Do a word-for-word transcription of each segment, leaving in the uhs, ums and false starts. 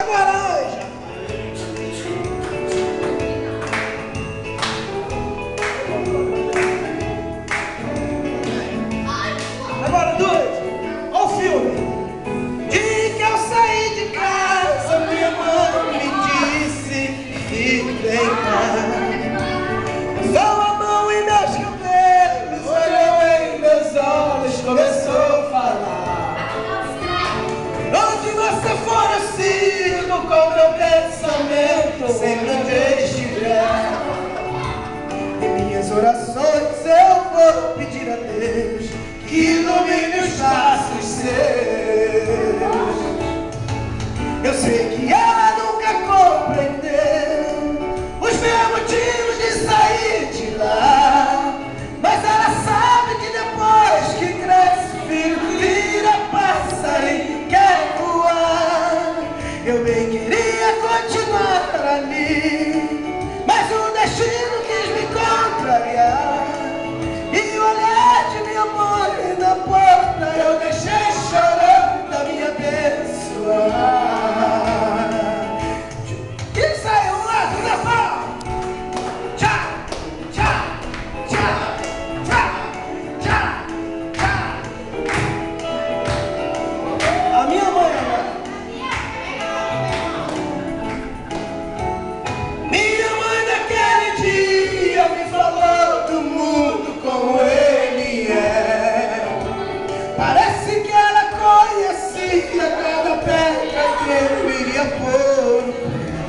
laranja. Agora dois. Olha o filme. De que eu saí de casa, minha mãe me disse: fique em casa. Usou a mão em meus cabelos, olhou em meus olhos, começou a falar: onde você for eu sigo com meu pensamento, sempre onde estiver. Em minhas orações eu vou pedir a Deus que ilumine os passos seus. Eu sei que ela nunca compreendeu os meus motivos de sair de lá, mas ela sabe que depois que cresce o filho vira passarinho, quer voar. Eu bem queria continuar ali, mas o destino quis me contrariar. E o olhar de minha mãe na porta eu deixei chorando a minha abençoar. E saiu lá do Natal. Tchá, tchá, tchá, tchá, tchá, tchá. A minha mãe agora. Minha mãe naquele dia me falou do mundo como ele é. Parece que ela conhecia cada pedra que eu iria pôr.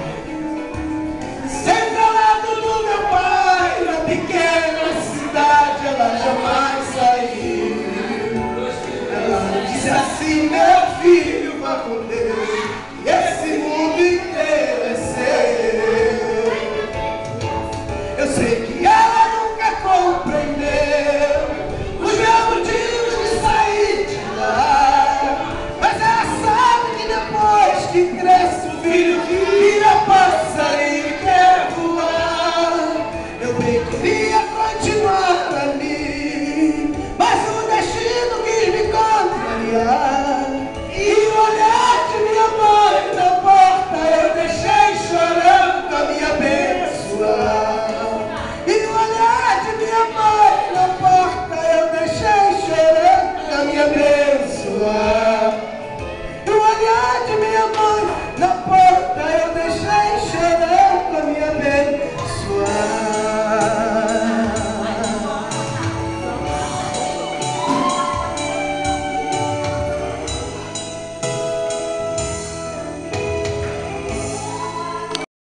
Sempre ao lado do meu pai, na pequena cidade, ela jamais saiu. Ela disse assim: meu filho, vá com Deus, e esse mundo inteiro é seu. Eu sei que ela nunca compreendeu os meus motivos de sair de lá, mas ela sabe que depois que cresce o filho vira passarinho.